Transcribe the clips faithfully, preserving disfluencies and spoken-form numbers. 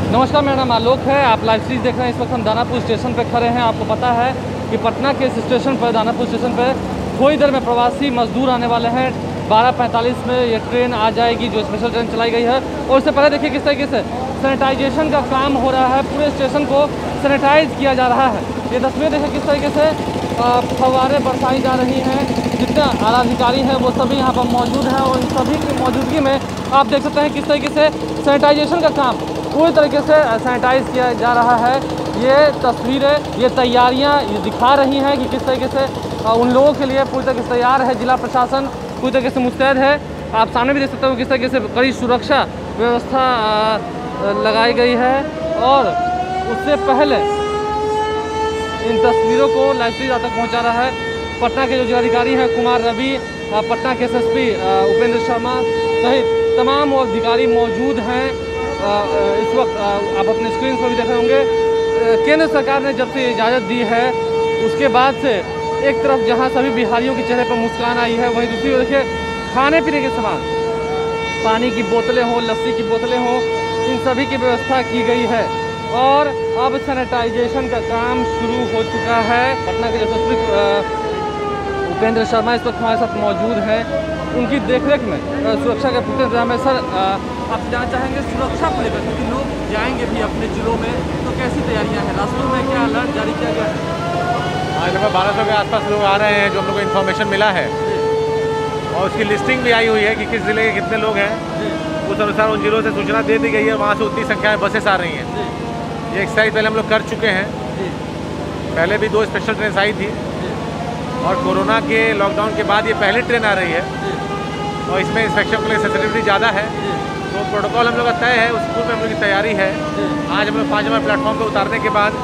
नमस्कार, मेरा नाम आलोक है। आप लाइव सीरीज देख रहे हैं। इस वक्त हम दानापुर स्टेशन पर खड़े हैं। आपको पता है कि पटना के इस स्टेशन पर, दानापुर स्टेशन पर थोड़ी देर में प्रवासी मजदूर आने वाले हैं। बारह पैंतालीस में ये ट्रेन आ जाएगी, जो स्पेशल ट्रेन चलाई गई है। और उससे पहले देखिए किस तरीके से सैनिटाइजेशन का काम हो रहा है। पूरे स्टेशन को सैनिटाइज किया जा रहा है। ये तस्वीर देखिए किस तरीके से फव्वारे बरसाई जा रही हैं। जितने आला अधिकारी हैं वो सभी यहाँ पर मौजूद हैं और इन सभी की मौजूदगी में आप देख सकते हैं किस तरीके से सैनिटाइजेशन का काम पूरी तरीके से सैनिटाइज किया जा रहा है। ये तस्वीरें, ये तैयारियां ये दिखा रही हैं कि किस तरीके से उन लोगों के लिए पूरी तरीके से तैयार है। जिला प्रशासन पूरी तरीके से मुस्तैद है। आप सामने भी देख सकते हो किस तरीके से कड़ी सुरक्षा व्यवस्था लगाई गई है। और उससे पहले इन तस्वीरों को लाइव सीरीज तक पहुँचा रहा है पटना के जो जिलाधिकारी हैं कुमार रवि, पटना के S S P Upendra Sharma सहित तमाम और अधिकारी मौजूद हैं। इस वक्त आप अपने स्क्रीन पर भी देख रहे होंगे। केंद्र सरकार ने जब से इजाज़त दी है उसके बाद से एक तरफ जहां सभी बिहारियों के चेहरे पर मुस्कान आई है, वहीं दूसरी ओर देखिए खाने पीने के सामान, पानी की बोतलें हों, लस्सी की बोतलें हों, इन सभी की व्यवस्था की गई है। और अब सैनिटाइजेशन का काम शुरू हो चुका है। पटना के S S P Upendra Sharma इस वक्त हमारे साथ मौजूद हैं। उनकी देखरेख में सुरक्षा के पुख्ता इंतजाम है। सर, आप जानना चाहेंगे सुरक्षा को लेकर, क्योंकि लोग जाएंगे भी अपने जिलों में, तो कैसी तैयारियां हैं? रास्तों में क्या अलर्ट जारी किया गया है? आज लगभग बारह सौ के आसपास लोग आ रहे हैं, जो हम लोग को इन्फॉर्मेशन मिला है। और उसकी लिस्टिंग भी आई हुई है कि किस ज़िले के कितने लोग हैं। उस अनुसार उन जिलों से सूचना दे दी गई है। वहाँ से उतनी संख्या में बसेस आ रही हैं। ये एक्सरसाइज पहले हम लोग कर चुके हैं। पहले भी दो स्पेशल ट्रेन आई थी और कोरोना के लॉकडाउन के बाद ये पहली ट्रेन आ रही है। और इसमें इंस्पेक्शन के लिए सेंसिटिविटी ज़्यादा है, तो प्रोटोकॉल हम लोग का तय है। उस स्कूल में हम लोग की तैयारी है। आज हम लोग पाँच नंबर प्लेटफॉर्म पर उतारने के बाद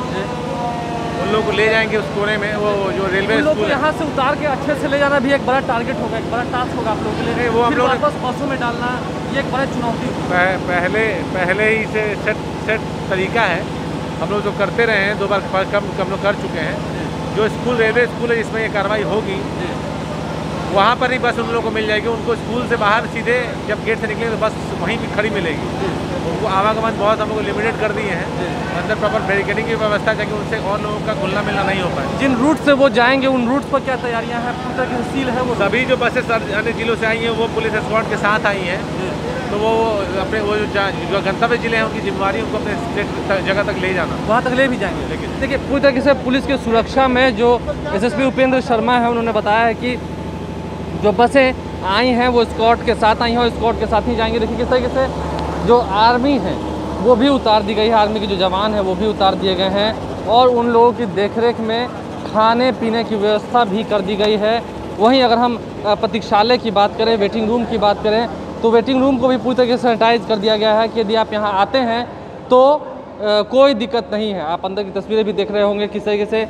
उन लोगों को ले जाएंगे उस कोने में, वो जो रेलवे स्कूल है। यहाँ से उतार के अच्छे से ले जाना भी एक बड़ा टारगेट होगा, एक बड़ा टास्क होगा आप लोगों के लिए। वो हम लोग वापस बसों में डालना ये एक बड़ा चुनौती पह, पहले पहले ही से सेट सेट तरीका है। हम लोग जो करते रहे हैं, दो बार कम हम लोग कर चुके हैं। जो स्कूल रेलवे स्कूल है जिसमें ये कार्रवाई होगी, वहाँ पर ही बस उन लोगों को मिल जाएगी। उनको स्कूल से बाहर सीधे जब गेट से निकलेंगे तो बस वहीं भी खड़ी मिलेगी। उनको आवागमन बहुत हम लोग लिमिटेड कर दिए हैं। अंदर प्रॉपर बैरिकेडिंग की व्यवस्था है ताकि उनसे और लोगों का घुलना मिलना नहीं हो पाए। जिन रूट से वो जाएंगे उन रूट्स पर क्या तैयारियां हैं? पूरी तरह की सील है वो? सभी जो बसेस अन्य जिलों से आई हैं वो पुलिस एस्कॉर्ट के साथ आई हैं। तो वो अपने वो जो गंतव्य जिले हैं उनकी जिम्मेवारी उनको अपने जगह तक ले जाना, वहाँ तक ले भी जाएंगे। लेकिन देखिए पूरी तरीके से पुलिस की सुरक्षा में जो S S P Upendra Sharma है उन्होंने बताया है कि जो बसें आई हैं वो स्कॉट के साथ आई हैं और स्कॉट के साथ ही जाएंगे। देखिए किस तरीके से जो आर्मी है वो भी उतार दी गई है। आर्मी के जो जवान हैं वो भी उतार दिए गए हैं और उन लोगों की देखरेख में खाने पीने की व्यवस्था भी कर दी गई है। वहीं अगर हम प्रतीक्षालय की बात करें, वेटिंग रूम की बात करें, तो वेटिंग रूम को भी पूरी तरीके से सैनिटाइज कर दिया गया है कि यदि आप यहाँ आते हैं तो आ, कोई दिक्कत नहीं है। आप अंदर की तस्वीरें भी देख रहे होंगे किस तरीके से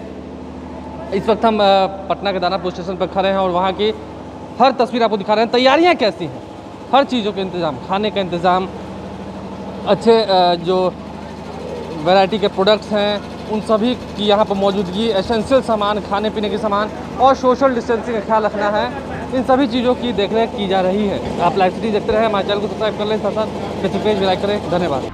इस वक्त हम आ, पटना के दानापुर स्टेशन पर खड़े हैं और वहाँ की हर तस्वीर आपको दिखा रहे हैं। तैयारियाँ कैसी हैं, हर चीज़ों के इंतज़ाम, खाने का इंतज़ाम, अच्छे आ, जो वैरायटी के प्रोडक्ट्स हैं उन सभी की यहाँ पर मौजूदगी, एसेंशियल सामान, खाने पीने के सामान और सोशल डिस्टेंसिंग का ख्याल रखना है। इन सभी चीज़ों की देखरेख की जा रही है। आप लाइव सीरीज देखते रहे, हमारे चैनल को सब्सक्राइब कर लें, साथ साथ फेसबुक पेज भी लाइक करें। धन्यवाद।